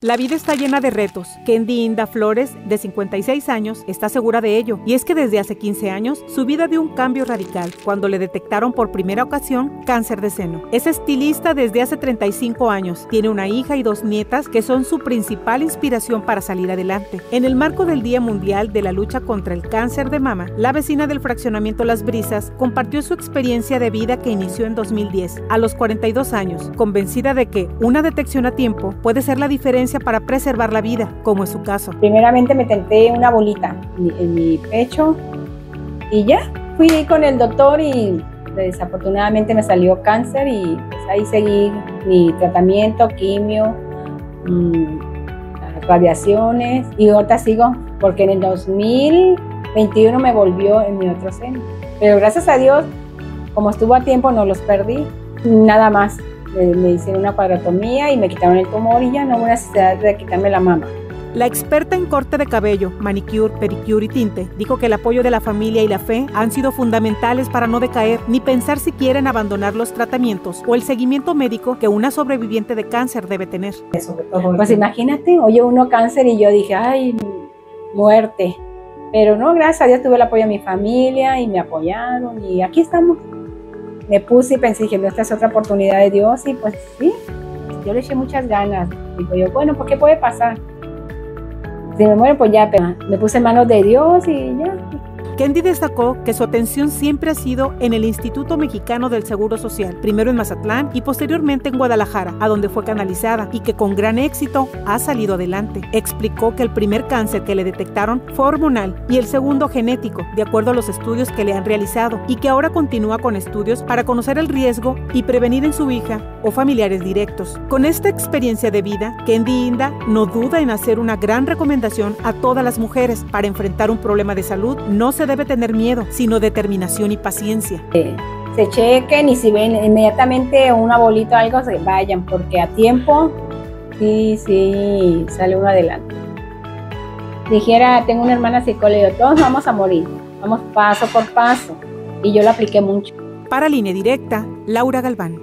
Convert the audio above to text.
La vida está llena de retos. Kendi Inda Flores, de 56 años, está segura de ello. Y es que desde hace 15 años, su vida dio un cambio radical cuando le detectaron por primera ocasión cáncer de seno. Es estilista desde hace 35 años. Tiene una hija y 2 nietas que son su principal inspiración para salir adelante. En el marco del Día Mundial de la Lucha contra el Cáncer de Mama, la vecina del fraccionamiento Las Brisas compartió su experiencia de vida que inició en 2010, a los 42 años, convencida de que una detección a tiempo puede ser la diferencia para preservar la vida, como es su caso. Primeramente me tenté una bolita en mi pecho y ya fui con el doctor y desafortunadamente me salió cáncer y pues ahí seguí mi tratamiento, quimio, radiaciones y ahorita sigo porque en el 2021 me volvió en mi otro seno. Pero gracias a Dios, como estuvo a tiempo, no los perdí, nada más. Me hicieron una cuadrotomía y me quitaron el tumor y ya no hubo necesidad de quitarme la mama. La experta en corte de cabello, manicure, pedicure y tinte dijo que el apoyo de la familia y la fe han sido fundamentales para no decaer ni pensar siquiera en abandonar los tratamientos o el seguimiento médico que una sobreviviente de cáncer debe tener. Pues imagínate, oye uno cáncer y yo dije, ay, muerte. Pero no, gracias a Dios tuve el apoyo de mi familia y me apoyaron y aquí estamos. Me puse y pensé, dije, esta es otra oportunidad de Dios y pues sí, yo le eché muchas ganas. Digo yo, bueno, ¿por qué puede pasar? Si me muero, pues ya, pero me puse en manos de Dios y ya. Kendi destacó que su atención siempre ha sido en el Instituto Mexicano del Seguro Social, primero en Mazatlán y posteriormente en Guadalajara, a donde fue canalizada y que con gran éxito ha salido adelante. Explicó que el primer cáncer que le detectaron fue hormonal y el segundo genético, de acuerdo a los estudios que le han realizado, y que ahora continúa con estudios para conocer el riesgo y prevenir en su hija o familiares directos. Con esta experiencia de vida, Kendi Inda no duda en hacer una gran recomendación a todas las mujeres para enfrentar un problema de salud. No se debe tener miedo, sino determinación y paciencia. Se chequen y si ven inmediatamente una bolita o algo, se vayan, porque a tiempo sí, sale uno adelante. Dijera, tengo una hermana psicóloga, todos vamos a morir, vamos paso por paso, y yo lo apliqué mucho. Para Línea Directa, Laura Galván.